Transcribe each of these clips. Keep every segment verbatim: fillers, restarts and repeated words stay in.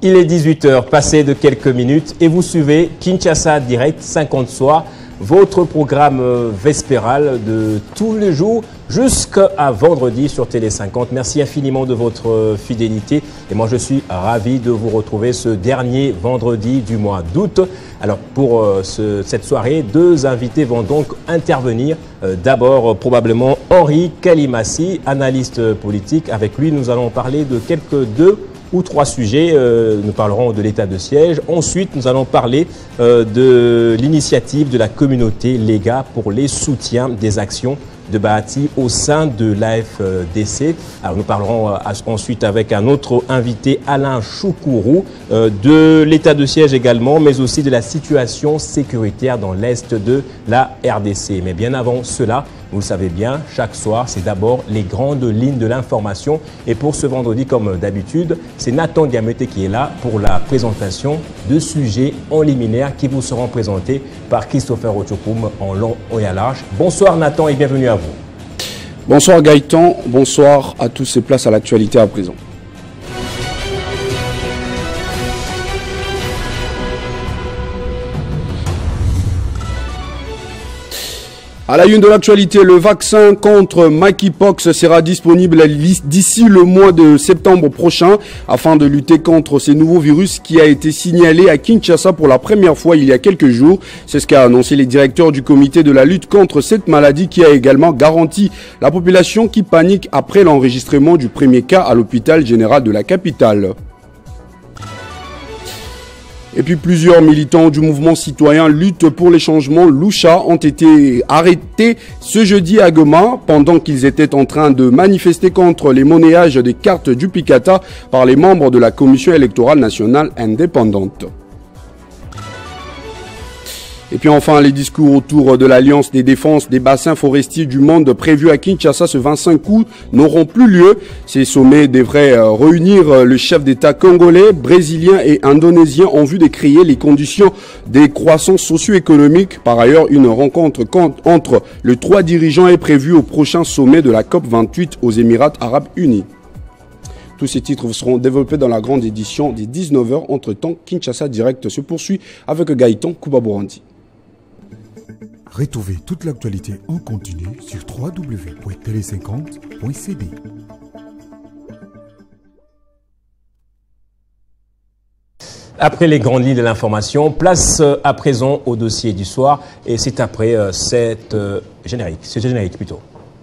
Il est dix-huit heures, passé de quelques minutes, et vous suivez Kinshasa Direct cinquante soirs, votre programme vespéral de tous les jours jusqu'à vendredi sur Télé cinquante. Merci infiniment de votre fidélité et moi je suis ravi de vous retrouver ce dernier vendredi du mois d'août. Alors pour euh, ce, cette soirée, deux invités vont donc intervenir. Euh, D'abord euh, probablement Henri Kalimassi, analyste politique. Avec lui nous allons parler de quelques deux ou trois sujets. Euh, nous parlerons de l'état de siège. Ensuite, nous allons parler euh, de l'initiative de la communauté Lega pour les soutiens des actions de Bahati au sein de l'A F D C. Alors nous parlerons euh, ensuite avec un autre invité, Alain Choukourou, euh, de l'état de siège également, mais aussi de la situation sécuritaire dans l'Est de la R D C. Mais bien avant cela, vous le savez bien, chaque soir, c'est d'abord les grandes lignes de l'information. Et pour ce vendredi, comme d'habitude, c'est Nathan Diamété qui est là pour la présentation de sujets en liminaire qui vous seront présentés par Christopher Ochokoum en long et à large. Bonsoir Nathan et bienvenue à vous. Bonsoir Gaëtan, bonsoir à tous et place à l'actualité à présent. À la une de l'actualité, le vaccin contre monkeypox sera disponible d'ici le mois de septembre prochain afin de lutter contre ces nouveaux virus qui a été signalé à Kinshasa pour la première fois il y a quelques jours. C'est ce qu'a annoncé les directeurs du comité de la lutte contre cette maladie qui a également garanti la population qui panique après l'enregistrement du premier cas à l'hôpital général de la capitale. Et puis plusieurs militants du mouvement citoyen Lutte pour les changements Loucha ont été arrêtés ce jeudi à Goma pendant qu'ils étaient en train de manifester contre les monnayages des cartes du Picata par les membres de la Commission électorale nationale indépendante. Et puis enfin, les discours autour de l'Alliance des défenses des bassins forestiers du monde prévus à Kinshasa ce vingt-cinq août n'auront plus lieu. Ces sommets devraient réunir le chef d'État congolais, brésilien et indonésien en vue de créer les conditions des croissances socio-économiques. Par ailleurs, une rencontre entre les trois dirigeants est prévue au prochain sommet de la COP vingt-huit aux Émirats arabes unis. Tous ces titres seront développés dans la grande édition des dix-neuf heures. Entre-temps, Kinshasa Direct se poursuit avec Gaëtan Koubabourandi. Retrouvez toute l'actualité en continu sur w w w point télé cinquante point c d. Après les grandes lignes de l'information, place à présent au dossier du soir et c'est après euh, cette euh, générique, ce générique plutôt.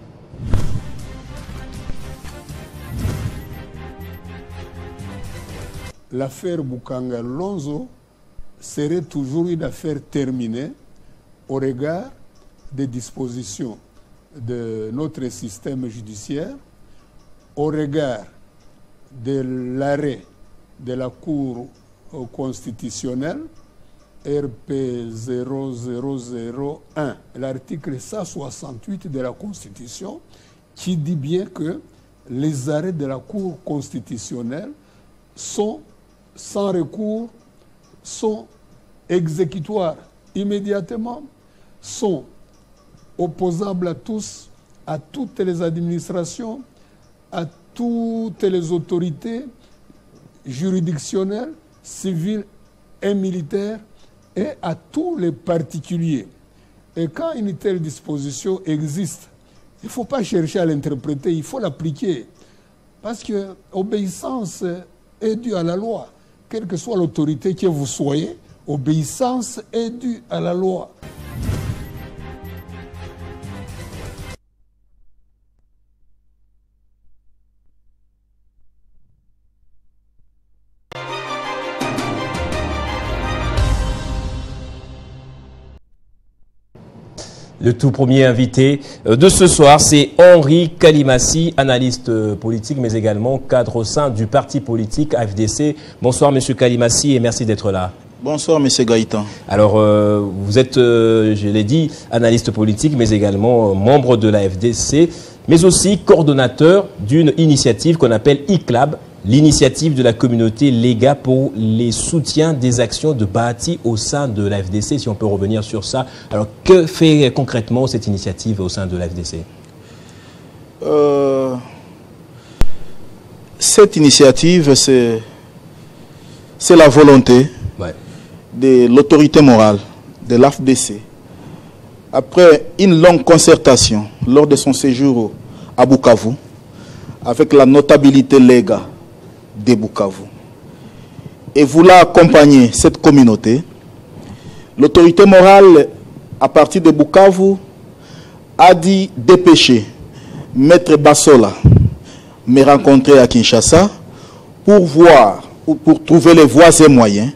L'affaire Bukanga Lonzo serait toujours une affaire terminée au regard des dispositions de notre système judiciaire, au regard de l'arrêt de la Cour constitutionnelle R P zéro zéro zéro un, l'article cent soixante-huit de la Constitution, qui dit bien que les arrêts de la Cour constitutionnelle sont sans recours, sont exécutoires immédiatement, sont opposables à tous, à toutes les administrations, à toutes les autorités juridictionnelles, civiles et militaires, et à tous les particuliers. Et quand une telle disposition existe, il ne faut pas chercher à l'interpréter, il faut l'appliquer. Parce que l'obéissance est due à la loi. Quelle que soit l'autorité que vous soyez, obéissance est due à la loi. Le tout premier invité de ce soir, c'est Henri Kalimassi, analyste politique, mais également cadre au sein du parti politique A F D C. Bonsoir, Monsieur Kalimassi, et merci d'être là. Bonsoir, Monsieur Gaëtan. Alors, euh, vous êtes, euh, je l'ai dit, analyste politique, mais également euh, membre de l'A F D C, mais aussi coordonnateur d'une initiative qu'on appelle I C L A B, l'initiative de la communauté Lega pour les soutiens des actions de Bahati au sein de l'A F D C, si on peut revenir sur ça. Alors, que fait concrètement cette initiative au sein de l'A F D C? euh, Cette initiative, c'est c'est la volonté ouais. de l'autorité morale de l'A F D C, après une longue concertation lors de son séjour à Bukavu, avec la notabilité légale de Bukavu, et vouloir accompagner cette communauté, l'autorité morale, à partir de Bukavu, a dit dépêcher Maître Bassola me rencontrer à Kinshasa pour voir, ou pour trouver les voies et moyens,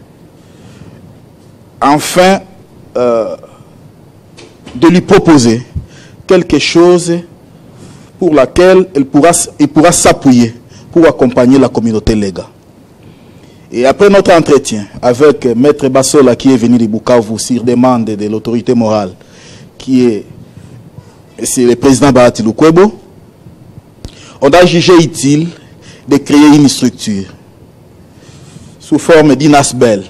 enfin, euh, de lui proposer quelque chose pour laquelle il pourra, il pourra s'appuyer pour accompagner la communauté légale. Et après notre entretien avec Maître Bassola, qui est venu de Bukavu sur demande de l'autorité morale, qui est, c'est le président Bahati Lukwebo, on a jugé utile de créer une structure sous forme d'une asbel.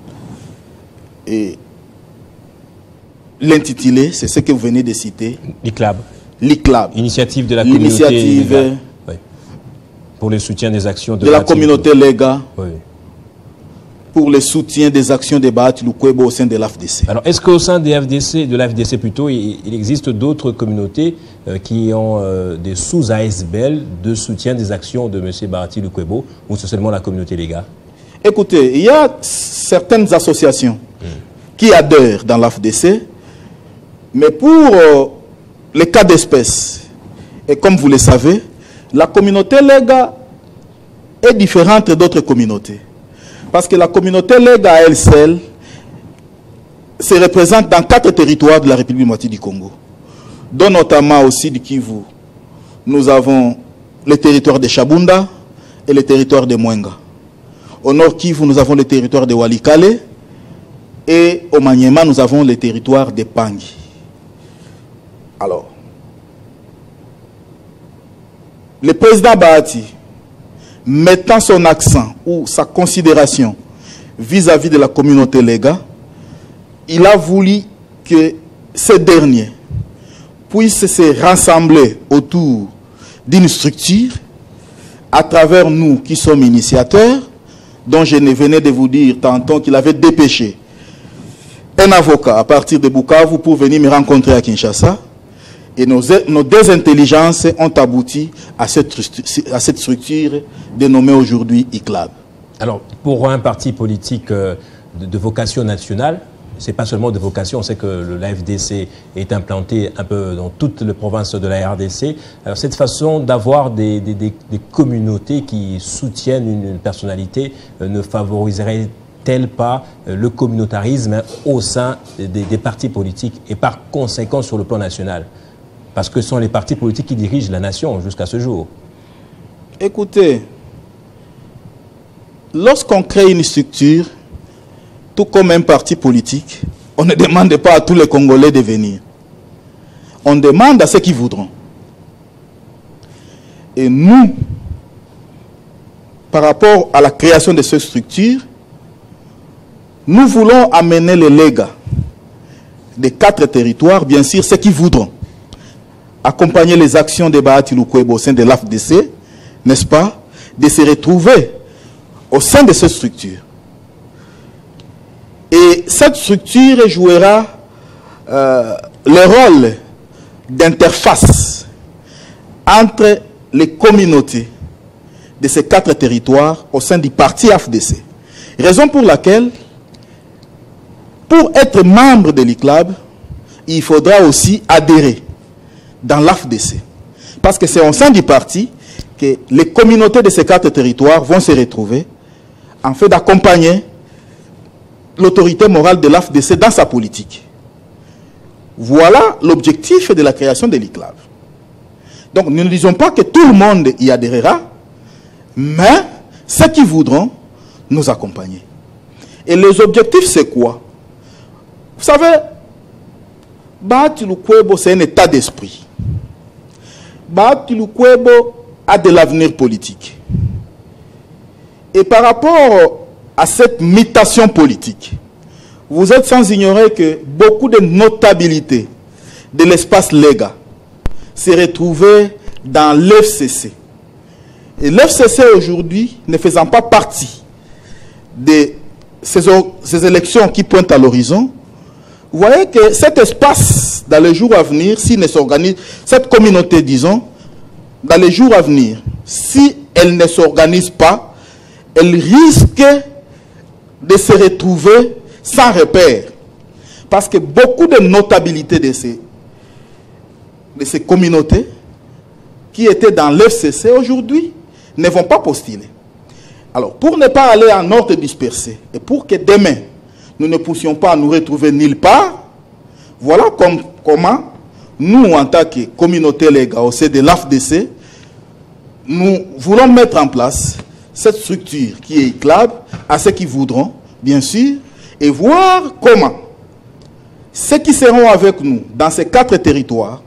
Et l'intitulé, c'est ce que vous venez de citer. L'I C L A B. L'I C L A B. Initiative de la communauté légale. Oui. Pour le soutien des actions de, de la communauté légale. Oui. Pour le soutien des actions de Bahati Lukwebo au sein de l'A F D C. Alors, est-ce qu'au sein des F D C, de l'A F D C plutôt, il, il existe d'autres communautés euh, qui ont euh, des sous-A S B L de soutien des actions de M. Bahati Lukwebo, ou c'est seulement la communauté légale? Écoutez, il y a certaines associations mmh. qui adhèrent dans l'A F D C, mais pour euh, les cas d'espèce, et comme vous le savez, la communauté légale est différente d'autres communautés. Parce que la communauté légale à elle seule se représente dans quatre territoires de la République démocratique du Congo, dont notamment aussi du Kivu. Nous avons le territoire de Chabunda et le territoire de Mwenga. Au nord Kivu, nous avons le territoire de Walikale, et au Maniema, nous avons le territoire de Pangi. Alors, le président Bahati, mettant son accent ou sa considération vis-à-vis de la communauté légale, il a voulu que ces derniers puissent se rassembler autour d'une structure à travers nous qui sommes initiateurs, dont je venais de vous dire tantôt qu'il avait dépêché un avocat à partir de Bukavu pour venir me rencontrer à Kinshasa. Et nos, nos deux intelligences ont abouti à cette, à cette structure dénommée aujourd'hui I C L A B. Alors, pour un parti politique euh, de, de vocation nationale, c'est pas seulement de vocation, on sait que l'A F D C est implanté un peu dans toutes les provinces de la R D C. Alors, cette façon d'avoir des, des, des, des communautés qui soutiennent une, une personnalité euh, ne favoriserait-elle pas euh, le communautarisme au sein des, des partis politiques et par conséquent sur le plan national? Parce que ce sont les partis politiques qui dirigent la nation jusqu'à ce jour. Écoutez, lorsqu'on crée une structure, tout comme un parti politique, on ne demande pas à tous les Congolais de venir. On demande à ceux qui voudront. Et nous, par rapport à la création de cette structure, nous voulons amener les légats des quatre territoires, bien sûr, ceux qui voudront accompagner les actions de Bahati Lukwebo au sein de l'A F D C, n'est-ce pas, de se retrouver au sein de cette structure. Et cette structure jouera euh, le rôle d'interface entre les communautés de ces quatre territoires au sein du parti A F D C. Raison pour laquelle, pour être membre de l'I C L A B, il faudra aussi adhérer dans l'A F D C. Parce que c'est au sein du parti que les communautés de ces quatre territoires vont se retrouver en fait d'accompagner l'autorité morale de l'A F D C dans sa politique. Voilà l'objectif de la création de l'I C L A B. Donc nous ne disons pas que tout le monde y adhérera, mais ceux qui voudront nous accompagner. Et les objectifs, c'est quoi? Vous savez, Bahati Lukwebo, c'est un état d'esprit. Bahati Lukwebo a de l'avenir politique. Et par rapport à cette mutation politique, vous êtes sans ignorer que beaucoup de notabilités de l'espace légal se retrouvaient dans l'F C C. Et l'F C C aujourd'hui, ne faisant pas partie de ces, ces élections qui pointent à l'horizon, vous voyez que cet espace, dans les jours à venir, s'il ne s'organise, cette communauté, disons, dans les jours à venir, si elle ne s'organise pas, elle risque de se retrouver sans repère. Parce que beaucoup de notabilités de ces, de ces communautés qui étaient dans l'F C C aujourd'hui ne vont pas postuler. Alors, pour ne pas aller en ordre dispersé, et pour que demain, nous ne puissions pas nous retrouver nulle part, voilà comme, comment nous, en tant que communauté légale au sein de l'A F D C, nous voulons mettre en place cette structure qui est éclate à ceux qui voudront, bien sûr, et voir comment ceux qui seront avec nous dans ces quatre territoires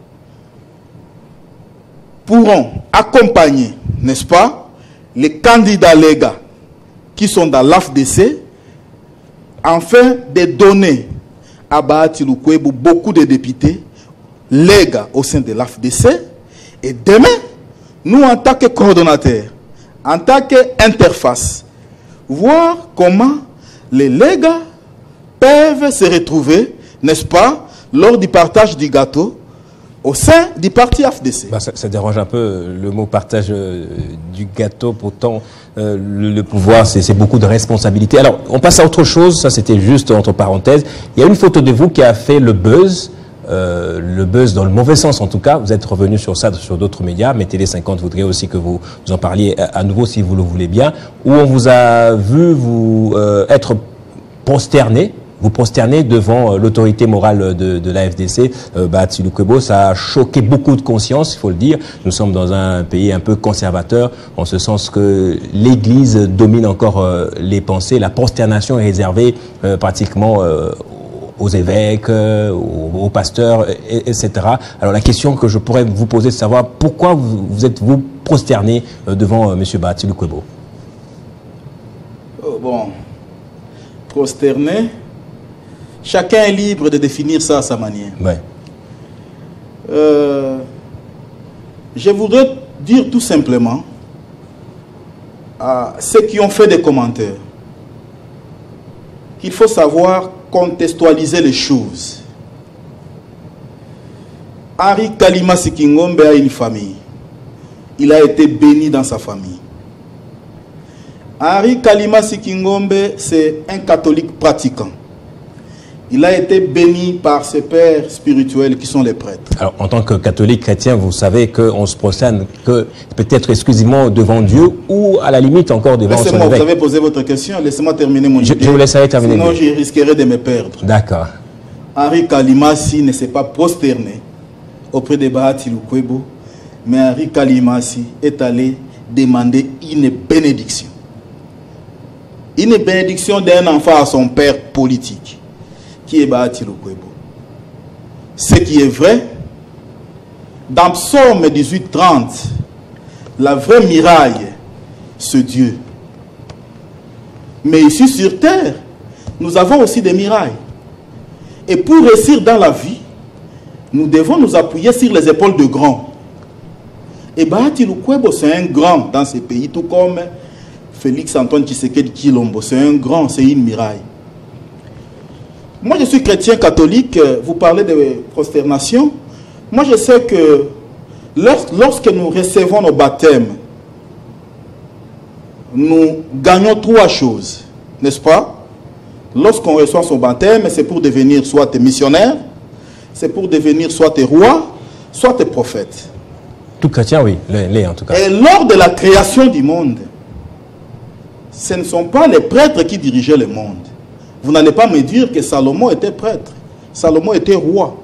pourront accompagner, n'est-ce pas, les candidats légaux qui sont dans l'A F D C, afin de donner à Bahati Lukwebo beaucoup de députés légaux au sein de l'A F D C. Et demain, nous, en tant que coordonnateurs, en tant qu'interface, voir comment les légaux peuvent se retrouver, n'est-ce pas, lors du partage du gâteau au sein du parti A F D C. Bah, ça, ça dérange un peu le mot partage euh, du gâteau, pourtant euh, le, le pouvoir c'est beaucoup de responsabilités. Alors on passe à autre chose, ça c'était juste entre parenthèses. Il y a une photo de vous qui a fait le buzz, euh, le buzz dans le mauvais sens en tout cas. Vous êtes revenu sur ça sur d'autres médias, mais Télé cinquante voudrait aussi que vous, vous en parliez à, à nouveau si vous le voulez bien, où on vous a vu vous euh, être prosterné. Vous prosternez devant euh, l'autorité morale de, de l'A F D C, euh, Bahati Lukwebo. Ça a choqué beaucoup de conscience, il faut le dire. Nous sommes dans un pays un peu conservateur, en ce sens que l'Église domine encore euh, les pensées. La prosternation est réservée euh, pratiquement euh, aux évêques, euh, aux, aux pasteurs, et, etc. Alors la question que je pourrais vous poser, c'est de savoir pourquoi vous, vous êtes-vous prosterné euh, devant euh, M. Bahati Lukwebo. Oh, bon, prosterné. Chacun est libre de définir ça à sa manière. Ouais. Euh, je voudrais dire tout simplement à ceux qui ont fait des commentaires qu'il faut savoir contextualiser les choses. Henri Kalima Sikingombe a une famille. Il a été béni dans sa famille. Henri Kalima Sikingombe, c'est un catholique pratiquant. Il a été béni par ses pères spirituels qui sont les prêtres. Alors, en tant que catholique chrétien, vous savez qu'on se prosterne que peut-être exclusivement devant Dieu ou à la limite encore devant son évêque. Laissez-moi, vous avez posé votre question, laissez-moi terminer mon je, idée. Je vous laisserai terminer. Sinon, je risquerais de me perdre. D'accord. Henri Kalimasi ne s'est pas prosterné auprès de Bahati Lukwebo, mais Henri Kalimasi est allé demander une bénédiction. Une bénédiction d'un enfant à son père politique, qui est Bahati Lukwebo. Ce qui est vrai, dans Psaume dix-huit trente, la vraie miraille, c'est Dieu. Mais ici sur terre, nous avons aussi des mirailles. Et pour réussir dans la vie, nous devons nous appuyer sur les épaules de grands. Et Bahati Lukwebo, c'est un grand dans ce pays, tout comme Félix Antoine Tshisekedi Tshilombo. C'est un grand, c'est une miraille. Moi, je suis chrétien catholique, vous parlez de prosternation. Moi, je sais que lorsque nous recevons nos baptêmes, nous gagnons trois choses, n'est-ce pas? Lorsqu'on reçoit son baptême, c'est pour devenir soit missionnaire, c'est pour devenir soit roi, soit prophète. Tout chrétien, oui, les en tout cas. Et lors de la création du monde, ce ne sont pas les prêtres qui dirigeaient le monde. Vous n'allez pas me dire que Salomon était prêtre. Salomon était roi.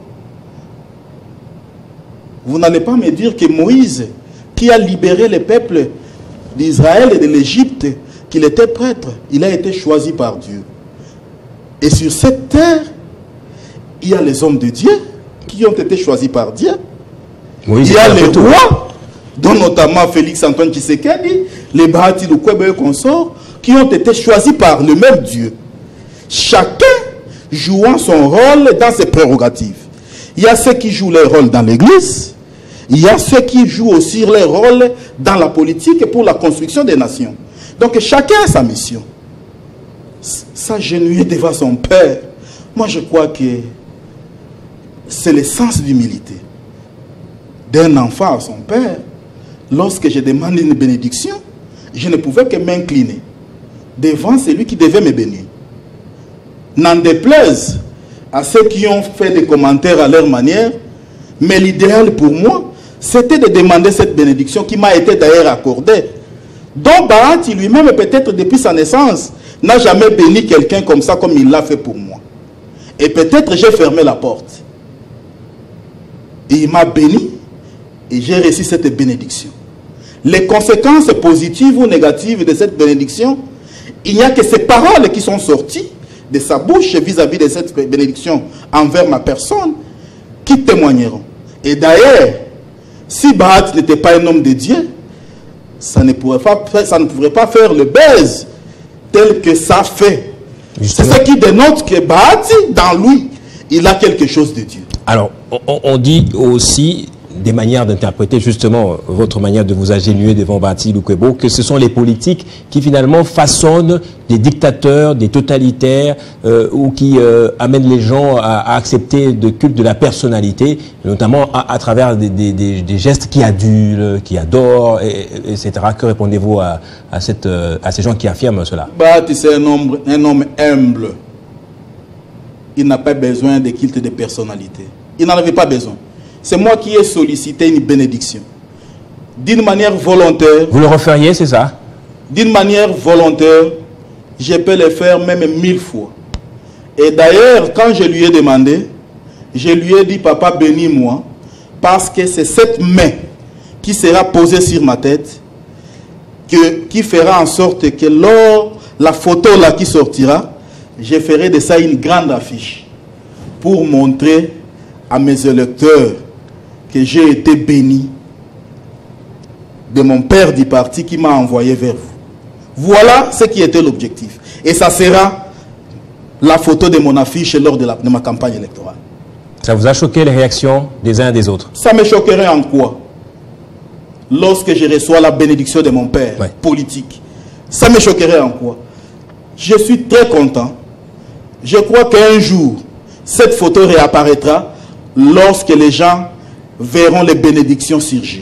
Vous n'allez pas me dire que Moïse, qui a libéré le peuple d'Israël et de l'Égypte, qu'il était prêtre. Il a été choisi par Dieu. Et sur cette terre, il y a les hommes de Dieu qui ont été choisis par Dieu. Moïse, il y a les rois, dont notamment Félix Antoine Tshisekedi, les Bahati Lukwebo et consorts, qui ont été choisis par le même Dieu. Chacun jouant son rôle dans ses prérogatives. Il y a ceux qui jouent leur rôle dans l'église, il y a ceux qui jouent aussi leur rôle dans la politique et pour la construction des nations. Donc chacun a sa mission. s'agenouiller devant son père, moi je crois que c'est le sens d'humilité d'un enfant à son père. Lorsque je demande une bénédiction, je ne pouvais que m'incliner devant celui qui devait me bénir. N'en déplaise à ceux qui ont fait des commentaires à leur manière, mais l'idéal pour moi, c'était de demander cette bénédiction qui m'a été d'ailleurs accordée. Donc Bahati lui-même, peut-être depuis sa naissance, n'a jamais béni quelqu'un comme ça, comme il l'a fait pour moi. Et peut-être j'ai fermé la porte. Et il m'a béni et j'ai reçu cette bénédiction. Les conséquences positives ou négatives de cette bénédiction, il n'y a que ces paroles qui sont sorties de sa bouche vis-à-vis de cette bénédiction envers ma personne qui témoigneront. Et d'ailleurs, si Bahati n'était pas un homme de Dieu, ça ne pourrait pas, ça ne pourrait pas faire le buzz tel que ça fait. C'est ce qui dénote que Bahati, dans lui, il a quelque chose de Dieu. Alors, on, on dit aussi des manières d'interpréter justement votre manière de vous agenouiller devant Bahati Lukwebo, que ce sont les politiques qui finalement façonnent des dictateurs, des totalitaires, euh, ou qui euh, amènent les gens à, à accepter le culte de la personnalité, notamment à, à travers des, des, des, des gestes qui adulent, qui adorent, et, et cetera. Que répondez-vous à, à, cette, à ces gens qui affirment cela? Bahati, c'est un homme, un homme humble. Il n'a pas besoin de culte de personnalité. Il n'en avait pas besoin. C'est moi qui ai sollicité une bénédiction. D'une manière volontaire. Vous le referiez, c'est ça? D'une manière volontaire, je peux le faire même mille fois. Et d'ailleurs, quand je lui ai demandé, je lui ai dit, papa, bénis-moi, parce que c'est cette main qui sera posée sur ma tête, que, qui fera en sorte que lors la photo là qui sortira, je ferai de ça une grande affiche pour montrer à mes électeurs que j'ai été béni de mon père du parti qui m'a envoyé vers vous. Voilà ce qui était l'objectif. Et ça sera la photo de mon affiche lors de, la, de ma campagne électorale. Ça vous a choqué les réactions des uns et des autres? Ça me choquerait en quoi? Lorsque je reçois la bénédiction de mon père, ouais, politique. Ça me choquerait en quoi? Je suis très content. Je crois qu'un jour, cette photo réapparaîtra lorsque les gens verront les bénédictions surgir.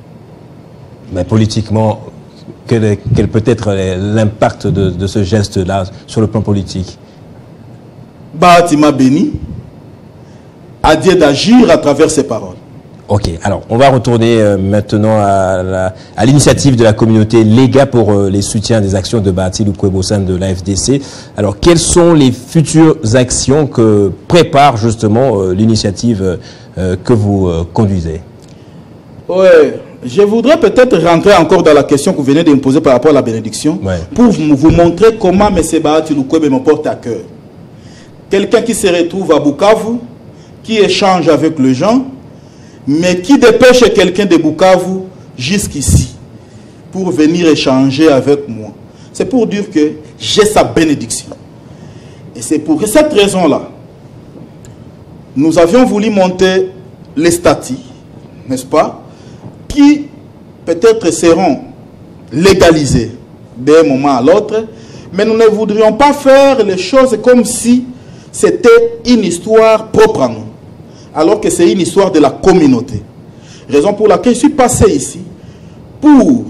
Mais politiquement, quel, quel peut être l'impact de, de ce geste-là sur le plan politique? Bahati m'a béni, à Dieu d'agir à travers ses paroles. Ok, alors on va retourner euh, maintenant à l'initiative de la communauté Lega pour euh, les soutiens des actions de Bahati Lukwebo au sein de l'A F D C. Alors quelles sont les futures actions que prépare justement euh, l'initiative euh, que vous euh, conduisez? Oui, je voudrais peut-être rentrer encore dans la question que vous venez de me poser par rapport à la bénédiction, ouais, pour vous, vous montrer comment M. Bahati Lukwebo me porte à cœur. Quelqu'un qui se retrouve à Bukavu, qui échange avec les gens, mais qui dépêche quelqu'un de Bukavu jusqu'ici pour venir échanger avec moi. C'est pour dire que j'ai sa bénédiction. Et c'est pour cette raison-là, nous avions voulu monter les statuts, n'est-ce pas, qui peut-être seront légalisés d'un moment à l'autre, mais nous ne voudrions pas faire les choses comme si c'était une histoire propre à nous, alors que c'est une histoire de la communauté. Raison pour laquelle je suis passé ici pour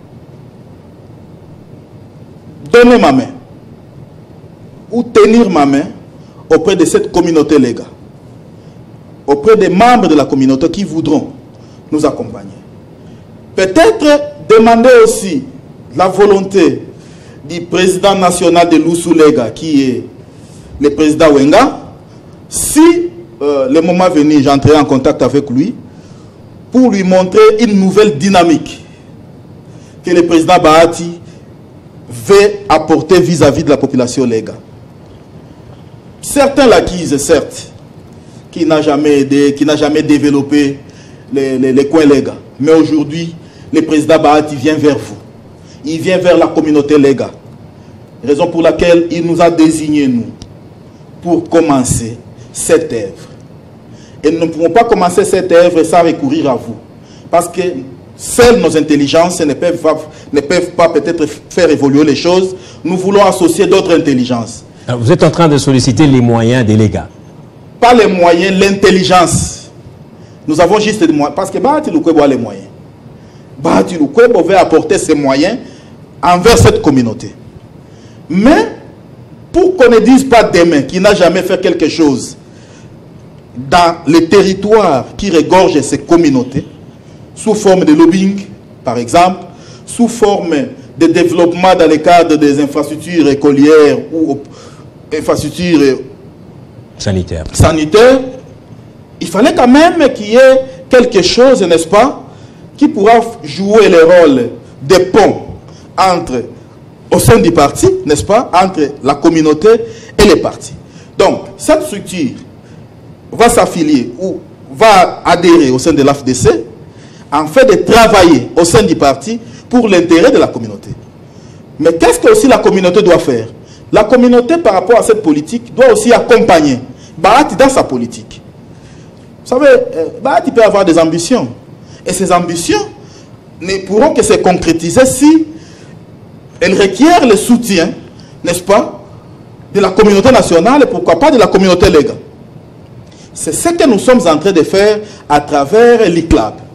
donner ma main ou tenir ma main auprès de cette communauté légale, auprès des membres de la communauté qui voudront nous accompagner. Peut-être demander aussi la volonté du président national de l'Oussou Lega, qui est le président Wenga, si Euh, le moment venu, j'entrerai en contact avec lui pour lui montrer une nouvelle dynamique que le président Bahati veut apporter vis-à-vis de la population Lega. Certains l'acquisent, certes, qui n'a jamais aidé, qui n'a jamais développé les, les, les coins Lega. Mais aujourd'hui, le président Bahati vient vers vous. Il vient vers la communauté Lega. Raison pour laquelle il nous a désignés, nous, pour commencer cette œuvre. Et nous ne pouvons pas commencer cette œuvre sans recourir à vous. Parce que seules nos intelligences ne peuvent pas, ne peuvent pas peut-être faire évoluer les choses. Nous voulons associer d'autres intelligences. Alors, vous êtes en train de solliciter les moyens des légats. Pas les moyens, l'intelligence. Nous avons juste des moyens. Parce que Bahati Lukwebo a les moyens. Bahati Lukwebo veut apporter ses moyens envers cette communauté. Mais, pour qu'on ne dise pas demain qu'il n'a jamais fait quelque chose dans les territoires qui regorgent ces communautés, sous forme de lobbying, par exemple, sous forme de développement dans le cadre des infrastructures écolières ou infrastructures sanitaires, sanitaires, il fallait quand même qu'il y ait quelque chose, n'est-ce pas, qui pourra jouer le rôle de pont entre, au sein du parti, n'est-ce pas, entre la communauté et les partis. Donc, cette structure va s'affilier ou va adhérer au sein de l'A F D C en fait de travailler au sein du parti pour l'intérêt de la communauté. Mais qu'est-ce que aussi la communauté doit faire? La communauté, par rapport à cette politique, doit aussi accompagner Bahati dans sa politique. Vous savez, Bahati peut avoir des ambitions. Et ces ambitions ne pourront que se concrétiser si elles requièrent le soutien, n'est-ce pas, de la communauté nationale et pourquoi pas de la communauté légale. C'est ce que nous sommes en train de faire à travers l'I C L A B.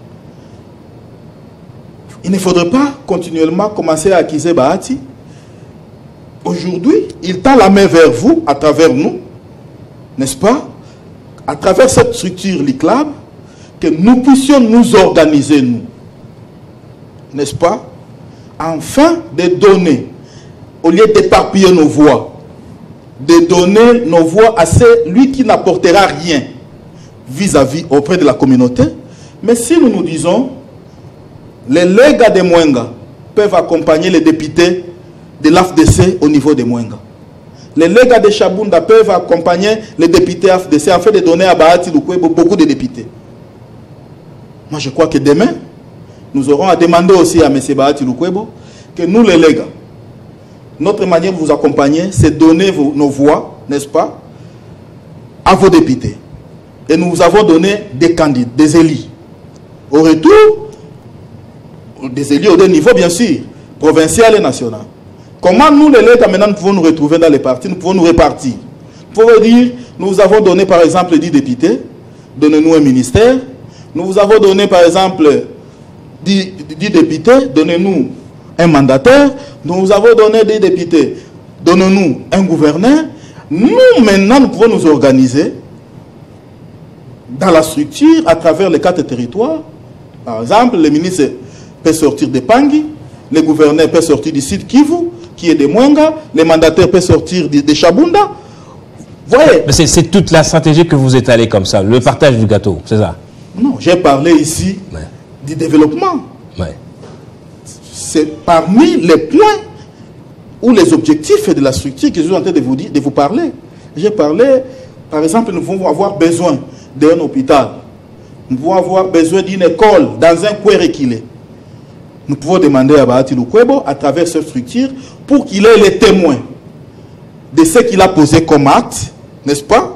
Il ne faudrait pas continuellement commencer à accuser Bahati. Aujourd'hui, il tend la main vers vous, à travers nous, n'est-ce pas, à travers cette structure l'I C L A B, que nous puissions nous organiser, nous, n'est-ce pas, afin de donner, au lieu d'éparpiller nos voix, de donner nos voix à celui qui n'apportera rien vis-à-vis auprès de la communauté. Mais si nous nous disons, les légats de Mwenga peuvent accompagner les députés de l'A F D C au niveau de Mwenga. Les légats de Chabunda peuvent accompagner les députés A F D C afin de donner à Bahati Lukwebo beaucoup de députés. Moi, je crois que demain, nous aurons à demander aussi à M. Bahati Lukwebo que nous, les légats, notre manière de vous accompagner, c'est donner vos, nos voix, n'est-ce pas, à vos députés. Et nous vous avons donné des candidats, des élus. Au retour, des élus au deux niveaux, bien sûr, provincial et national. Comment nous, les légats, maintenant, nous pouvons nous retrouver dans les partis, nous pouvons nous répartir. Vous pouvez dire, nous vous avons donné, par exemple, dix députés, donnez-nous un ministère. Nous vous avons donné, par exemple, dix députés, donnez-nous un mandataire. Nous vous avons donné des députés, donnez-nous un gouverneur. Nous, maintenant, nous pouvons nous organiser dans la structure à travers les quatre territoires. Par exemple, le ministre peut sortir de Pangui, le gouverneur peut sortir du site Kivu, qui est de Mwenga, le mandataire peut sortir de, de Chabunda. Voyez. C'est toute la stratégie que vous étalez comme ça, le partage du gâteau, c'est ça? Non, j'ai parlé ici ouais. du développement. Ouais. C'est parmi les points ou les objectifs de la structure que je suis en train de vous, dire, de vous parler. J'ai parlé, par exemple, nous pouvons avoir besoin d'un hôpital. Nous pouvons avoir besoin d'une école dans un coin reculé. Nous pouvons demander à Bahati Lukwebo, à travers cette structure, pour qu'il ait les témoins de ce qu'il a posé comme acte, n'est-ce pas?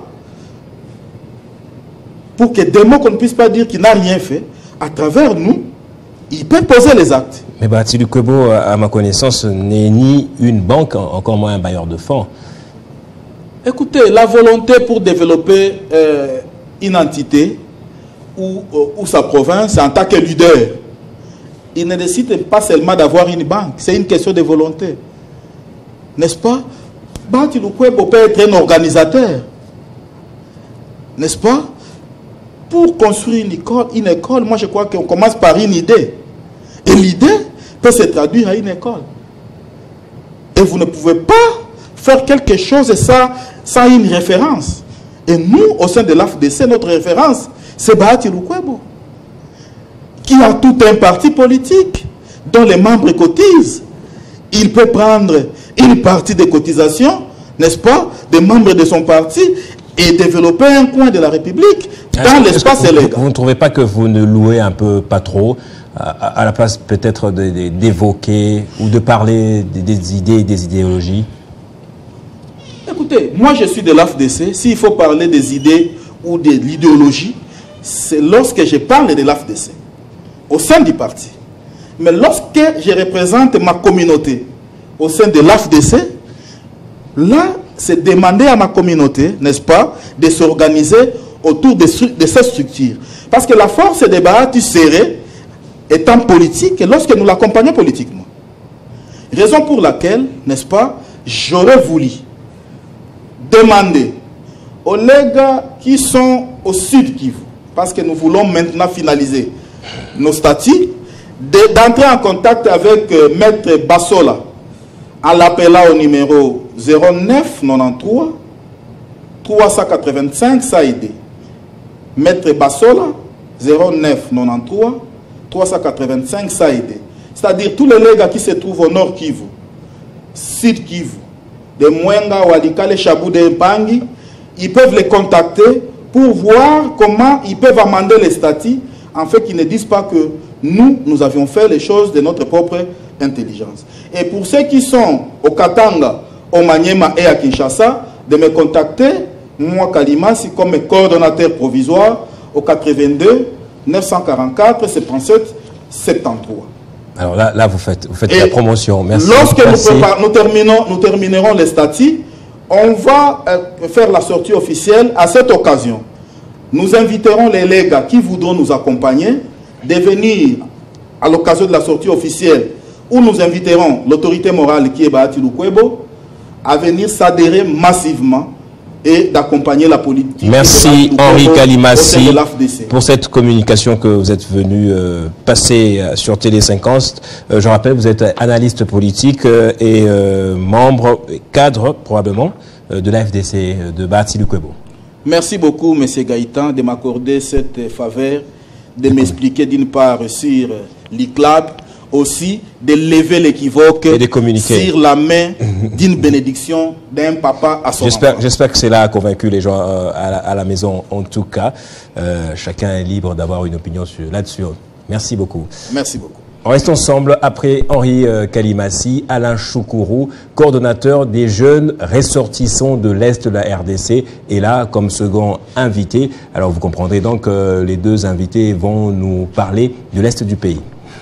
Pour que demain, qu'on ne puisse pas dire qu'il n'a rien fait, à travers nous, il peut poser les actes. Mais Bahati Lukwebo, à ma connaissance, n'est ni une banque, encore moins un bailleur de fonds. Écoutez, la volonté pour développer euh, une entité ou, ou sa province en tant que leader, il ne décide pas seulement d'avoir une banque, c'est une question de volonté. N'est-ce pas? Bahati Lukwebo peut être un organisateur. N'est-ce pas? Pour construire une école, une école, moi je crois qu'on commence par une idée. Et l'idée peut se traduire à une école. Et vous ne pouvez pas faire quelque chose sans, sans une référence. Et nous, au sein de l'A F D C, notre référence, c'est Bahati Lukwebo, qui a tout un parti politique dont les membres cotisent. Il peut prendre une partie des cotisations, n'est-ce pas, des membres de son parti et développer un coin de la République dans l'espace légal. Vous ne trouvez pas que vous ne louez un peu pas trop, à, à la place peut-être d'évoquer ou de parler des, des idées et des idéologies? Écoutez, moi je suis de l'A F D C. S'il faut parler des idées ou de l'idéologie, c'est lorsque je parle de l'A F D C, au sein du parti. Mais lorsque je représente ma communauté au sein de l'A F D C, là, c'est demander à ma communauté, n'est-ce pas, de s'organiser autour de, de ces structures. Parce que la force des Bahati Séré étant politique lorsque nous l'accompagnons politiquement. Raison pour laquelle, n'est-ce pas, j'aurais voulu demander aux legs qui sont au sud Kivu, parce que nous voulons maintenant finaliser nos statuts, d'entrer en contact avec euh, Maître Bassola en l'appelant au numéro zéro neuf quatre-vingt-treize trois cent quatre-vingt-cinq S A I D. Maître Bassola zéro neuf quatre-vingt-treize trois cent quatre-vingt-cinq S A I D. C'est-à-dire tous les legs qui se trouvent au nord Kivu, sud Kivu, de Mwenga, Walikale, Chabou, de Mpangi, ils peuvent les contacter pour voir comment ils peuvent amender les statuts en fait qu'ils ne disent pas que nous, nous avions fait les choses de notre propre intelligence. Et pour ceux qui sont au Katanga, au Maniema et à Kinshasa, de me contacter, moi Kalimasi, comme coordonnateur provisoire au quatre-vingt-deux neuf cent quarante-quatre soixante-dix-sept soixante-treize. Alors là, là vous faites, vous faites la promotion. Merci. Lorsque Merci. Nous, nous, terminons, nous terminerons les statuts, on va euh, faire la sortie officielle. À cette occasion, nous inviterons les légas qui voudront nous accompagner de venir à l'occasion de la sortie officielle, où nous inviterons l'autorité morale qui est Bahati Lukwebo à venir s'adhérer massivement et d'accompagner la politique. Merci Henri Kalimassi pour cette communication que vous êtes venu euh, passer euh, sur Télé cinquante. Euh, je rappelle, vous êtes analyste politique euh, et euh, membre, cadre probablement, euh, de l'A F D C de Bahati Lukwebo. Merci beaucoup, M. Gaïtan, de m'accorder cette faveur, de m'expliquer d'une part sur l'I C L A B, aussi de lever l'équivoque sur la main d'une bénédiction d'un papa à son enfant. J'espère que cela a convaincu les gens euh, à, la, à la maison en tout cas. Euh, chacun est libre d'avoir une opinion là-dessus. Merci beaucoup. Merci beaucoup. On reste ensemble après Henri euh, Kalimassi, Alain Choukourou, coordonnateur des jeunes ressortissants de l'Est de la R D C, est là comme second invité. Alors vous comprendrez donc que euh, les deux invités vont nous parler de l'Est du pays.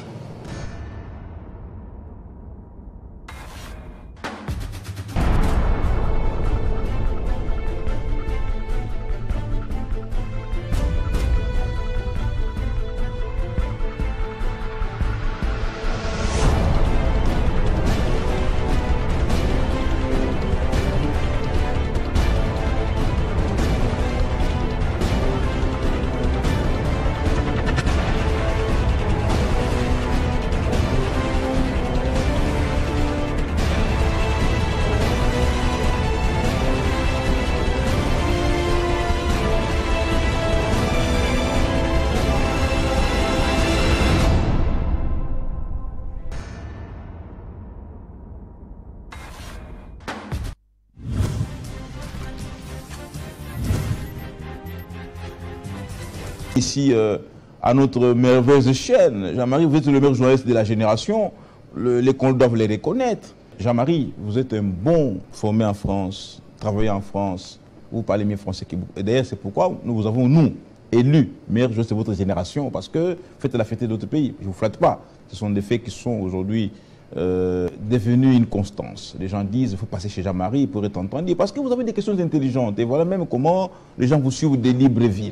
Ici, euh, à notre merveilleuse chaîne, Jean-Marie, vous êtes le meilleur journaliste de la génération. Le, l'école doivent les reconnaître. Jean-Marie, vous êtes un bon formé en France, travaillé en France, vous parlez mieux français que vous. Et d'ailleurs, c'est pourquoi nous vous avons, nous, élus, meilleurs journalistes de votre génération, parce que vous faites la fierté d'autres pays. Je ne vous flatte pas. Ce sont des faits qui sont aujourd'hui euh, devenus une constance. Les gens disent qu'il faut passer chez Jean-Marie pour être entendu, parce que vous avez des questions intelligentes. Et voilà même comment les gens vous suivent des Libreville.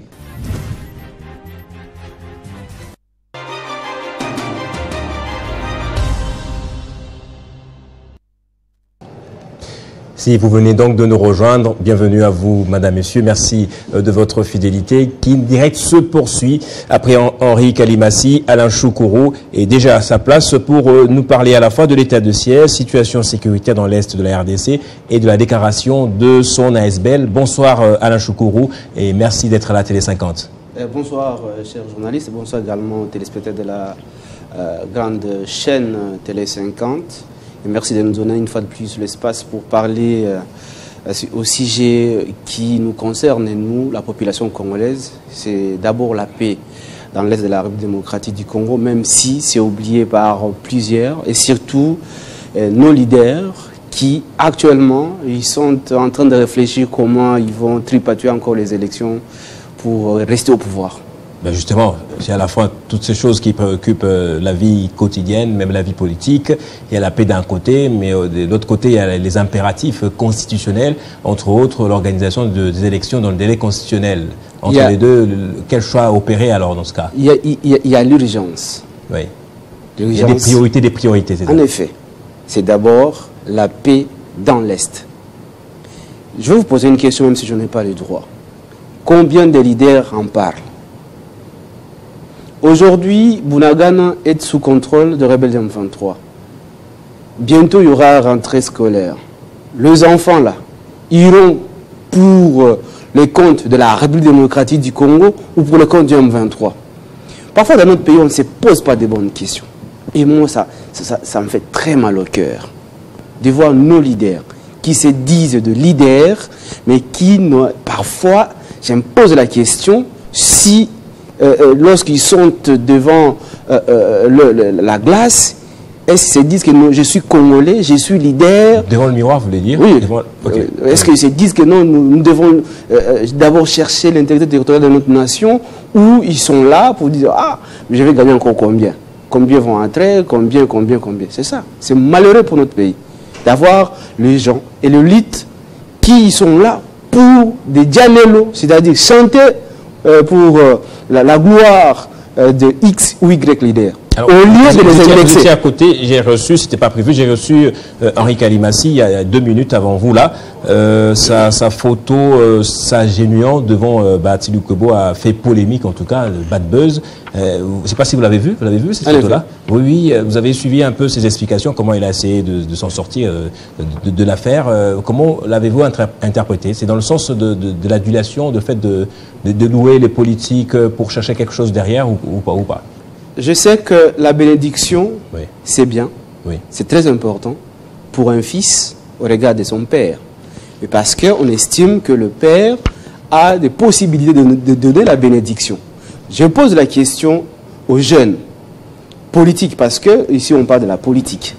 Si vous venez donc de nous rejoindre, bienvenue à vous, madame, messieurs. Merci de votre fidélité. Kin Direct se poursuit après Henri Kalimassi. Alain Choukourou est déjà à sa place pour nous parler à la fois de l'état de siège, situation sécuritaire dans l'Est de la R D C et de la déclaration de son A S B L. Bonsoir Alain Choukourou et merci d'être à la Télé cinquante. Euh, bonsoir euh, chers journalistes, bonsoir également aux téléspectateurs de la euh, grande chaîne Télé cinquante. Et merci de nous donner une fois de plus l'espace pour parler euh, au sujet qui nous concerne, nous, la population congolaise. C'est d'abord la paix dans l'Est de la République démocratique du Congo, même si c'est oublié par plusieurs, et surtout euh, nos leaders qui, actuellement, ils sont en train de réfléchir comment ils vont tripatuer encore les élections pour rester au pouvoir. Ben justement, c'est à la fois toutes ces choses qui préoccupent euh, la vie quotidienne, même la vie politique. Il y a la paix d'un côté, mais euh, de l'autre côté, il y a les impératifs constitutionnels, entre autres l'organisation de, des élections dans le délai constitutionnel. Entre a, les deux, le, quel choix opérer alors dans ce cas? Il y a, il y a, a l'urgence. Oui. Il y a des priorités, des priorités. En effet, c'est d'abord la paix dans l'Est. Je vais vous poser une question, même si je n'ai pas le droit. Combien de leaders en parlent? Aujourd'hui, Bunagana est sous contrôle de rebelles M vingt-trois. Bientôt, il y aura rentrée scolaire. Les enfants, là, iront pour les comptes de la République démocratique du Congo ou pour le compte du M vingt-trois. Parfois, dans notre pays, on ne se pose pas de bonnes questions. Et moi, ça, ça, ça me fait très mal au cœur de voir nos leaders qui se disent de leaders, mais qui, parfois, je me pose la question si... Euh, euh, lorsqu'ils sont devant euh, euh, le, le, la glace, est-ce qu'ils se disent que non, je suis congolais, je suis leader? Devant le miroir, vous voulez dire? Oui. Devant... Okay. Euh, est-ce qu'ils se disent que non, nous, nous devons euh, d'abord chercher l'intégrité territoriale de notre nation, ou ils sont là pour dire, ah, je vais gagner encore combien? Combien vont entrer? Combien, combien, combien? C'est ça. C'est malheureux pour notre pays d'avoir les gens et l'élite qui sont là pour des dianélos, c'est-à-dire chanter euh, pour... Euh, La, la gloire euh, de X ou Y leader. Alors, au lieu de les indexer. À côté, j'ai reçu, c'était pas prévu, j'ai reçu euh, Henri Kalimassi il y a deux minutes avant vous là. Euh, sa, sa photo, euh, sa génuant devant euh, Bahati Lukwebo a fait polémique en tout cas, le bad buzz. Euh, je ne sais pas si vous l'avez vu, vous l'avez vu cette photo-là? Oui, oui, vous avez suivi un peu ses explications, comment il a essayé de, de s'en sortir euh, de, de l'affaire. Euh, comment l'avez-vous interprété? C'est dans le sens de, de, de l'adulation, de fait de, de, de louer les politiques pour chercher quelque chose derrière ou, ou pas, ou pas? Je sais que la bénédiction, oui, c'est bien, oui, c'est très important pour un fils au regard de son père. Mais parce qu'on estime que le père a des possibilités de, de donner la bénédiction. Je pose la question aux jeunes politiques, parce que ici on parle de la politique.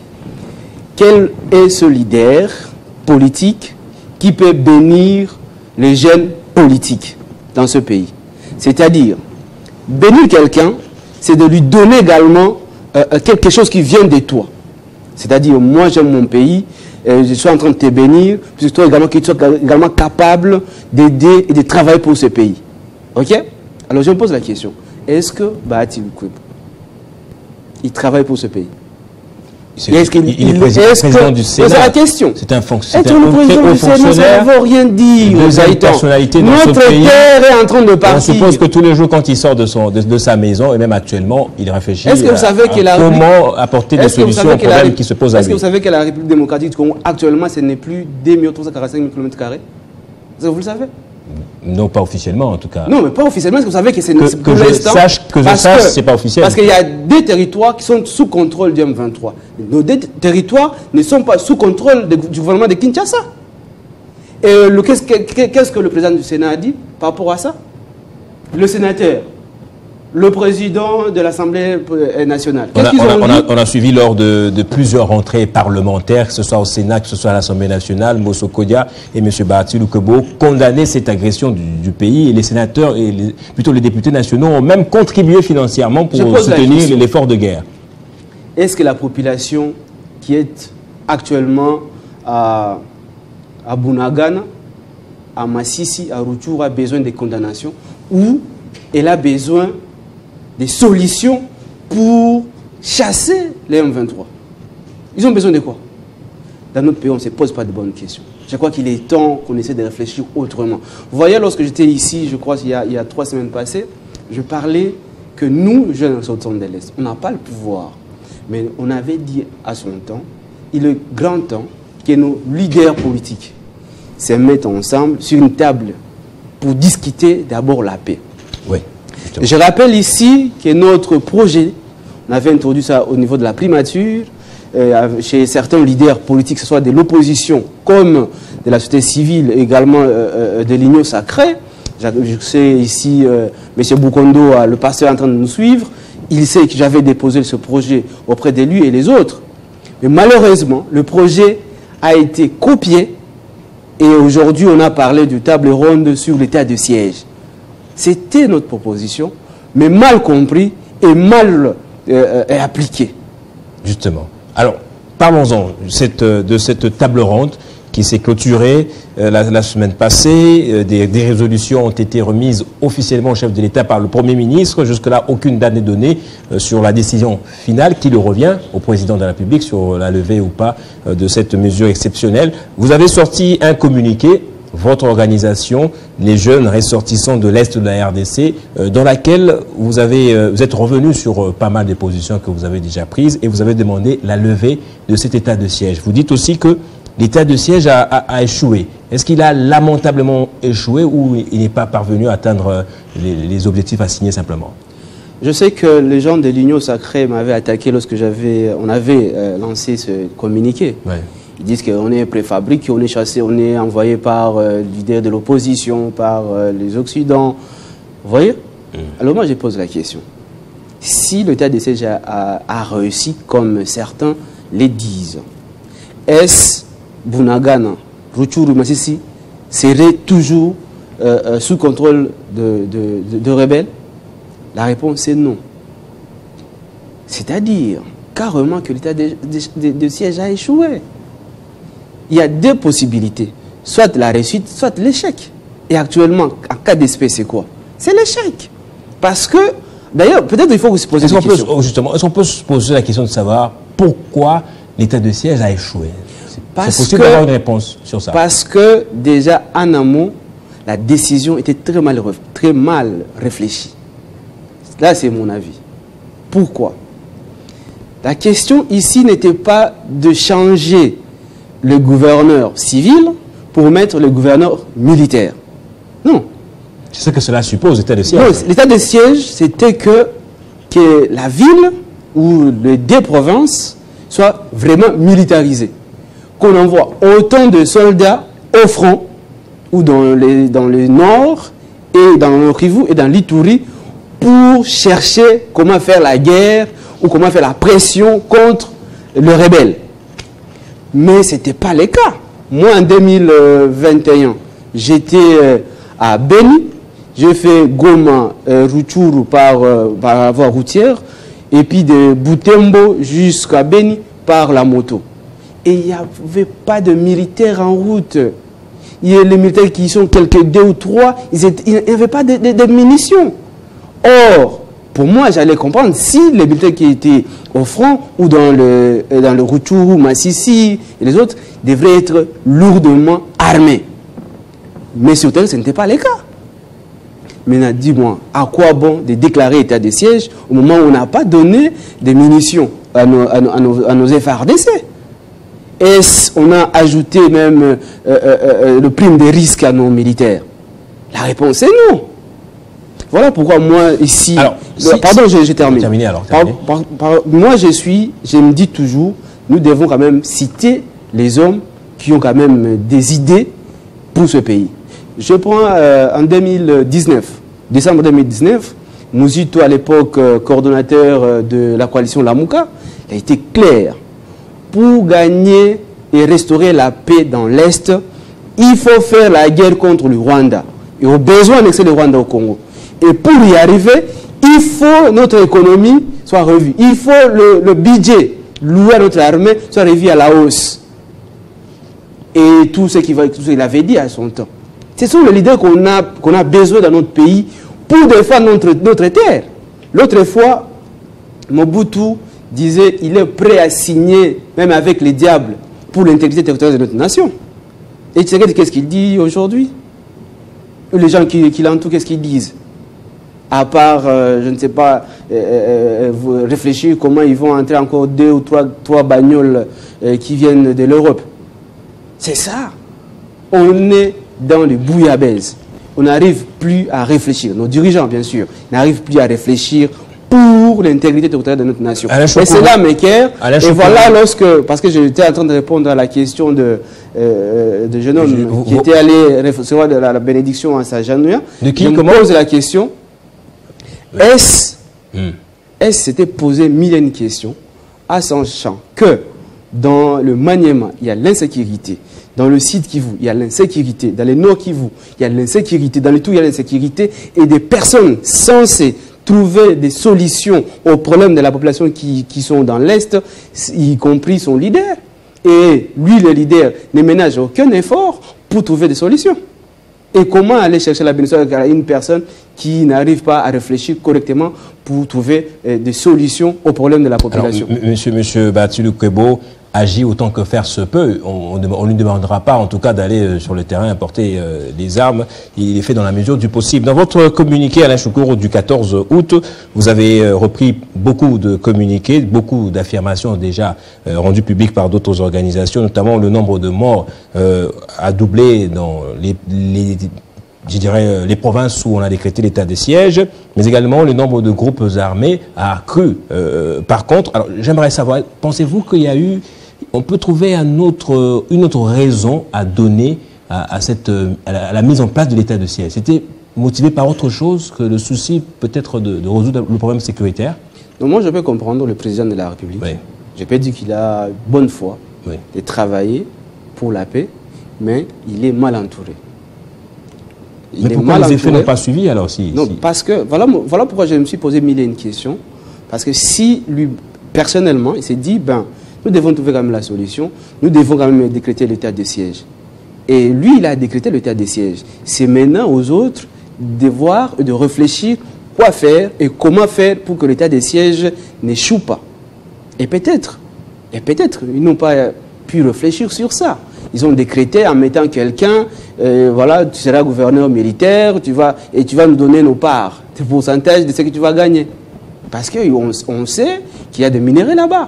Quel est ce leader politique qui peut bénir les jeunes politiques dans ce pays? C'est-à-dire, bénir quelqu'un, c'est de lui donner également euh, quelque chose qui vient de toi. C'est-à-dire, moi j'aime mon pays, euh, je suis en train de te bénir, puisque toi également, que tu sois également capable d'aider et de travailler pour ce pays. Ok? Alors je me pose la question, est-ce que Bahati Lukwebo, il travaille pour ce pays? Il, est, il, il est président, est président du Sénat. C'est la question. C'est un, fonc un, un président du Sénat, ça ne veut rien dire. Deuxième personnalité dans Notre ce pays. terre est en train de partir. On suppose que tous les jours, quand il sort de, son, de, de sa maison, et même actuellement, il réfléchit est-ce que vous savez à, que la à comment apporter des solutions aux problèmes qui se posent à lui. Est-ce que vous savez que la République démocratique du Congo, actuellement, ce n'est plus deux millions trois cent quarante-cinq mille kilomètres carrés? Est-ce que vous le savez? Non, pas officiellement en tout cas. Non, mais pas officiellement. Est-ce que vous savez que c'est que, que je sache que je sache, c'est pas officiel. Parce qu'il y a des territoires qui sont sous contrôle du M vingt-trois. Nos deux territoires ne sont pas sous contrôle de, du gouvernement de Kinshasa. Et qu'est-ce que, qu'est-ce que le président du Sénat a dit par rapport à ça? Le sénateur, le président de l'Assemblée nationale. On a, on, a, on, a, on a suivi lors de, de plusieurs rentrées parlementaires, que ce soit au Sénat, que ce soit à l'Assemblée nationale, Mosso Kodia et M. Bahati Lukwebo condamner cette agression du, du pays. Et les sénateurs, et les, plutôt les députés nationaux, ont même contribué financièrement pour soutenir l'effort de guerre. Est-ce que la population qui est actuellement à, à Bunagana, à Massissi, à Rutshuru a besoin de condamnations ou elle a besoin des solutions pour chasser les M vingt-trois? Ils ont besoin de quoi? Dans notre pays, on ne se pose pas de bonnes questions. Je crois qu'il est temps qu'on essaie de réfléchir autrement. Vous voyez, lorsque j'étais ici, je crois qu'il y a, il y a trois semaines passées, je parlais que nous, jeunes sortants de l'Est, on n'a pas le pouvoir. Mais on avait dit à son temps, il est grand temps que nos leaders politiques se mettent ensemble sur une table pour discuter d'abord la paix. Oui. Je rappelle ici que notre projet, on avait introduit ça au niveau de la primature, euh, chez certains leaders politiques, que ce soit de l'opposition comme de la société civile, également euh, de l'Union sacrée. Je sais ici, euh, M. Bukondo, le pasteur est en train de nous suivre, il sait que j'avais déposé ce projet auprès de lui et les autres. Mais malheureusement, le projet a été copié et aujourd'hui on a parlé du table ronde sur l'état de siège. C'était notre proposition. mais mal compris et mal euh, euh, appliqué. Justement. Alors, parlons-en cette, de cette table ronde qui s'est clôturée euh, la, la semaine passée. Euh, des, des résolutions ont été remises officiellement au chef de l'État par le Premier ministre. Jusque-là, aucune date n'est donnée euh, sur la décision finale qui le revient au président de la République sur la levée ou pas euh, de cette mesure exceptionnelle. Vous avez sorti un communiqué, votre organisation, les jeunes ressortissants de l'Est de la R D C, euh, dans laquelle vous, avez, euh, vous êtes revenu sur euh, pas mal de positions que vous avez déjà prises et vous avez demandé la levée de cet état de siège. Vous dites aussi que l'état de siège a, a, a échoué. Est-ce qu'il a lamentablement échoué ou il n'est pas parvenu à atteindre les, les objectifs assignés simplement? Je sais que les gens de l'Union sacrée m'avaient attaqué lorsque j'avais, on avait euh, lancé ce communiqué. Ouais. Ils disent qu'on est préfabriqué, on est chassé, on est envoyé par euh, l'idée de l'opposition, par euh, les Occidents. Vous voyez? mmh. Alors moi, je pose la question. Si l'état de siège a, a, a réussi, comme certains les disent, est-ce Bunagana, Rutshuru, Masisi serait toujours euh, euh, sous contrôle de, de, de, de rebelles? La réponse est non. C'est-à-dire carrément que l'état de, de, de, de siège a échoué. Il y a deux possibilités, soit la réussite, soit l'échec. Et actuellement, en cas d'espèce, c'est quoi? C'est l'échec. Parce que, d'ailleurs, peut-être il faut se poser est-ce la question. Peut, justement, est-ce qu'on peut se poser la question de savoir pourquoi l'état de siège a échoué? C'est possible d'avoir une réponse sur ça. Parce que déjà en amont, la décision était très mal, très mal réfléchie. Là, c'est mon avis. Pourquoi? La question ici n'était pas de changer le gouverneur civil pour mettre le gouverneur militaire. Non. C'est ce que cela suppose, l'état de siège. Non, l'état de siège, c'était que, que la ville ou les deux provinces soient vraiment militarisées. Qu'on envoie autant de soldats au front, ou dans, les, dans le nord, et dans le Kivu et dans l'Ituri, pour chercher comment faire la guerre, ou comment faire la pression contre le rebelle. Mais ce n'était pas le cas. Moi, en deux mille vingt et un, j'étais à Beni, j'ai fait Goma, euh, Rutshuru par, euh, par la voie routière, et puis de Butembo jusqu'à Beni par la moto. Et il n'y avait pas de militaires en route. Il y a les militaires qui sont quelques deux ou trois, il n'y avait pas de, de, de munitions. Or, pour moi, j'allais comprendre si les militaires qui étaient au front ou dans le, dans le Rutshuru, Masisi et les autres devraient être lourdement armés. Mais sur terre, ce n'était pas le cas. Maintenant, dis-moi, à quoi bon de déclarer état de siège au moment où on n'a pas donné de munitions à nos, à nos, à nos, à nos F A R D C? Est-ce qu'on a ajouté même euh, euh, euh, le prime des risques à nos militaires? La réponse est non. Voilà pourquoi moi, ici... Alors, si, pardon, si, je, je termine. Terminé alors, par, par, par, moi, je suis, je me dis toujours, nous devons quand même citer les hommes qui ont quand même des idées pour ce pays. Je prends euh, en deux mille dix-neuf, décembre deux mille dix-neuf, Mouzito, à l'époque euh, coordonnateur euh, de la coalition Lamouka, il a été clair. Pour gagner et restaurer la paix dans l'Est, il faut faire la guerre contre le Rwanda. Et au besoin d'annexer le Rwanda au Congo. Et pour y arriver, il faut notre économie soit revue. Il faut le, le budget loué à notre armée soit revu à la hausse. Et tout ce qu'il qu avait dit à son temps. Ce sont les leaders qu'on a, qu'on a besoin dans notre pays pour défendre notre, notre terre. L'autre fois, Mobutu disait qu'il est prêt à signer, même avec les diables, pour l'intégrité territoriale de notre nation. Et tu sais qu'est-ce qu'il dit aujourd'hui? Les gens qui, qui l'entourent, qu'est-ce qu'ils disent? À part, euh, je ne sais pas, euh, euh, réfléchir comment ils vont entrer encore deux ou trois, trois bagnoles euh, qui viennent de l'Europe. C'est ça. On est dans le bouillabaisse. On n'arrive plus à réfléchir. Nos dirigeants, bien sûr, n'arrivent plus à réfléchir pour l'intégrité territoriale de notre nation. Et c'est là, Mecker. Et voilà, lorsque, parce que j'étais en train de répondre à la question de, euh, de jeune homme je, vous, qui vous, était allé recevoir de la, la bénédiction à Sajanouya. De qui, je me comment pose la question, est-ce hmm. est-ce c'était poser mille et une questions, à sachant que dans le Maniema, il y a l'insécurité. Dans le sud Kivu, il y a l'insécurité. Dans le nord Kivu, il y a l'insécurité. Dans le tout, il y a l'insécurité. Et des personnes censées trouver des solutions aux problèmes de la population qui, qui sont dans l'Est, y compris son leader. Et lui, le leader, ne ménage aucun effort pour trouver des solutions. Et comment aller chercher la bénédiction à une personne qui n'arrive pas à réfléchir correctement pour trouver euh, des solutions aux problèmes de la population? Alors, monsieur, monsieur Batsy Lukwebo agit autant que faire se peut. On ne lui demandera pas, en tout cas, d'aller euh, sur le terrain apporter euh, des armes. Il est fait dans la mesure du possible. Dans votre communiqué, Alain Choukourou, du quatorze août, vous avez euh, repris beaucoup de communiqués, beaucoup d'affirmations déjà euh, rendues publiques par d'autres organisations, notamment le nombre de morts euh, a doublé dans les, les je dirais, les provinces où on a décrété l'état de siège, mais également le nombre de groupes armés a accru. Euh, par contre, alors j'aimerais savoir, pensez-vous qu'il y a eu, on peut trouver un autre, une autre raison à donner à, à, cette, à, la, à la mise en place de l'état de siège? C'était motivé par autre chose que le souci peut-être de, de résoudre le problème sécuritaire? Donc moi je peux comprendre le président de la République. Oui. Je peux dire qu'il a bonne foi oui. de travailler pour la paix, mais il est mal entouré. Il Mais pourquoi les effets n'ont pas suivi alors si, Non, si... parce que, voilà, voilà pourquoi je me suis posé mille et une questions. Parce que si lui, personnellement, il s'est dit, ben, nous devons trouver quand même la solution, nous devons quand même décréter l'état de siège. Et lui, il a décrété l'état de siège. C'est maintenant aux autres de voir et de réfléchir quoi faire et comment faire pour que l'état de siège n'échoue pas. Et peut-être, et peut-être, ils n'ont pas pu réfléchir sur ça. Ils ont décrété en mettant quelqu'un, euh, voilà, tu seras gouverneur militaire, tu vas, et tu vas nous donner nos parts, le pourcentage de ce que tu vas gagner. Parce qu'on on sait qu'il y a des minéraux là-bas.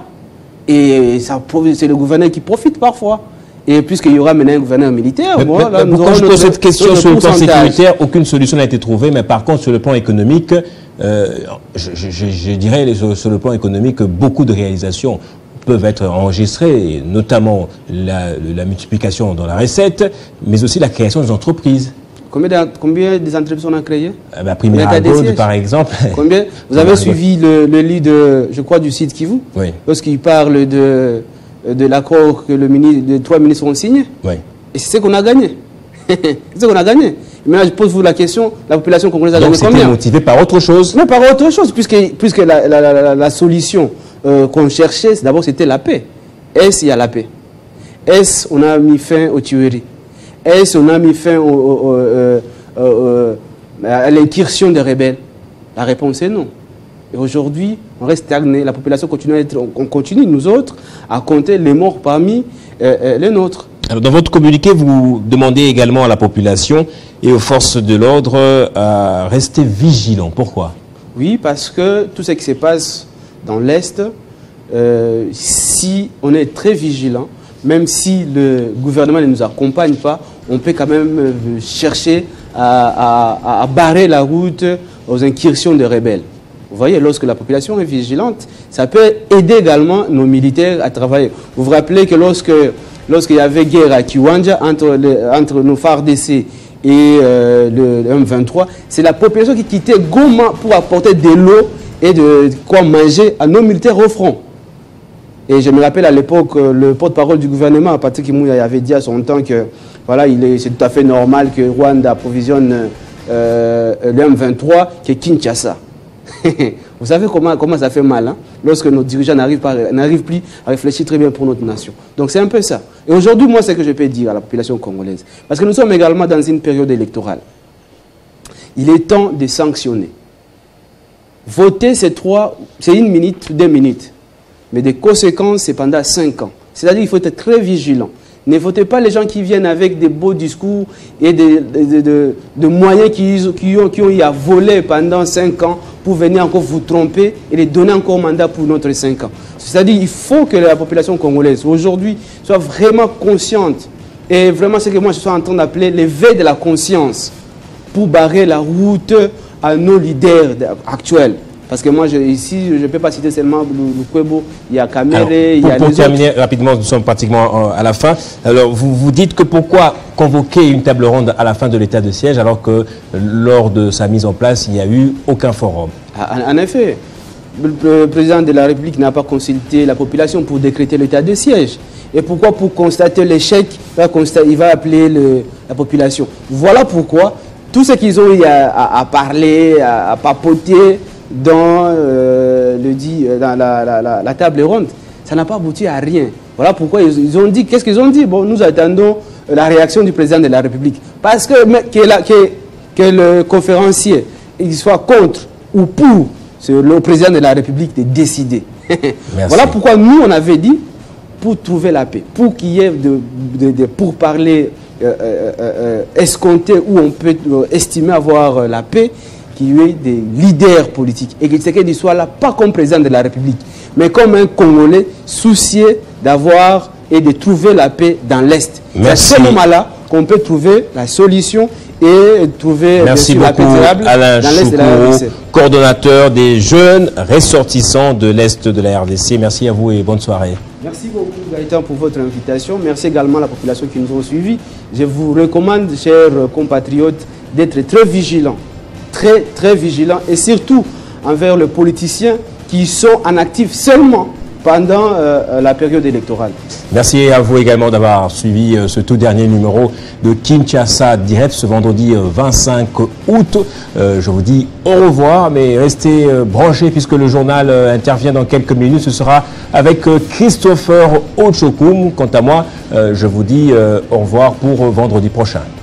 Et c'est le gouverneur qui profite parfois. Et puisqu'il y aura maintenant un gouverneur militaire, mais, moi, mais, là, mais nous pourquoi je pose cette question sur le plan sécuritaire? Aucune solution n'a été trouvée, mais par contre, sur le plan économique, euh, je, je, je, je dirais sur, sur le plan économique, beaucoup de réalisations peuvent être enregistrées, notamment la, la multiplication dans la recette, mais aussi la création des entreprises. Combien, combien des entreprises on a créées? eh ben, Primera Gold, par exemple. Combien? Vous avez suivi le, le lit de, je crois, du site Kivu? Oui. Lorsqu'il parle de, de l'accord que le ministre, les trois ministres ont signé. Oui. Et c'est ce qu'on a gagné. C'est ce qu'on a gagné. Maintenant, je pose vous la question, la population congolaise a gagné combien? Donc c'était motivé par autre chose? Non, par autre chose, puisque, puisque la, la, la, la solution euh, qu'on cherchait, d'abord c'était la paix. Est-ce qu'il y a la paix? Est-ce qu'on a mis fin aux tueries? Est-ce qu'on a mis fin au, au, au, euh, euh, à l'incursion des rebelles? La réponse est non. Et aujourd'hui, on reste stagné. La population continue à être, on continue, nous autres, à compter les morts parmi euh, euh, les nôtres. Alors, dans votre communiqué, vous demandez également à la population et aux forces de l'ordre à rester vigilants. Pourquoi? Oui, parce que tout ce qui se passe dans l'Est, euh, si on est très vigilant, même si le gouvernement ne nous accompagne pas, on peut quand même euh, chercher à, à, à barrer la route aux incursions des rebelles. Vous voyez, lorsque la population est vigilante, ça peut aider également nos militaires à travailler. Vous vous rappelez que lorsque lorsqu'il y avait guerre à Kiwanja entre, les, entre nos F A R D C et euh, le, le M vingt-trois, c'est la population qui quittait Goma pour apporter de l'eau et de quoi manger à nos militaires au front. Et je me rappelle à l'époque, le porte-parole du gouvernement, Patrick Kimouya, avait dit à son temps que voilà, c'est tout à fait normal que Rwanda approvisionne euh, le M vingt-trois, qui est Kinshasa. Vous savez comment, comment ça fait mal, hein, lorsque nos dirigeants n'arrivent plus à réfléchir très bien pour notre nation. Donc c'est un peu ça. Et aujourd'hui, moi, c'est ce que je peux dire à la population congolaise. Parce que nous sommes également dans une période électorale. Il est temps de sanctionner. Voter, c'est trois, c'est une minute, deux minutes. Mais des conséquences, c'est pendant cinq ans. C'est-à-dire qu'il faut être très vigilant. Ne votez pas les gens qui viennent avec des beaux discours et des, des, des, des moyens qui, qui, ont, qui ont eu à voler pendant cinq ans pour venir encore vous tromper et les donner encore mandat pour notre cinq ans. C'est-à-dire qu'il faut que la population congolaise aujourd'hui soit vraiment consciente. Et vraiment, c'est ce que moi je suis en train d'appeler l'éveil de la conscience pour barrer la route à nos leaders actuels. Parce que moi, je, ici, je ne peux pas citer seulement Lukwebo, il y a Kamere, il y a les autres. Pour terminer rapidement, nous sommes pratiquement à la fin. Alors, vous vous dites que pourquoi convoquer une table ronde à la fin de l'état de siège alors que lors de sa mise en place, il n'y a eu aucun forum? En effet, le président de la République n'a pas consulté la population pour décréter l'état de siège. Et pourquoi? Pour constater l'échec, il va appeler le, la population. Voilà pourquoi tout ce qu'ils ont eu à, à, à parler, à, à papoter, dans, euh, le dit, dans la, la, la, la table ronde, ça n'a pas abouti à rien. Voilà pourquoi ils, ils ont dit, qu'est-ce qu'ils ont dit? Bon, nous attendons la réaction du président de la République. Parce que, que, la, que, que le conférencier il soit contre ou pour, c'est le président de la République de décider. Voilà pourquoi nous, on avait dit, pour trouver la paix, pour qu'il y ait de, de, de pourparlers euh, euh, euh, escomptés où on peut euh, estimer avoir euh, la paix, qu'il y ait des leaders politiques et que Tshisekedi soit là, pas comme président de la République, mais comme un Congolais soucieux d'avoir et de trouver la paix dans l'Est. C'est à ce moment-là qu'on peut trouver la solution et trouver Merci sûr, beaucoup, la paix durable Alain dans l'Est de la R D C. Coordonnateur des jeunes ressortissants de l'Est de la R D C. Merci à vous et bonne soirée. Merci beaucoup Gaëtan pour votre invitation. Merci également à la population qui nous ont suivis. Je vous recommande, chers compatriotes, d'être très vigilants, très très vigilants et surtout envers les politiciens qui sont en actif seulement pendant euh, la période électorale. Merci à vous également d'avoir suivi euh, ce tout dernier numéro de Kinshasa Direct ce vendredi euh, vingt-cinq août. Euh, je vous dis au revoir, mais restez euh, branchés puisque le journal euh, intervient dans quelques minutes. Ce sera avec euh, Christopher Ochokum. Quant à moi, euh, je vous dis euh, au revoir pour euh, vendredi prochain.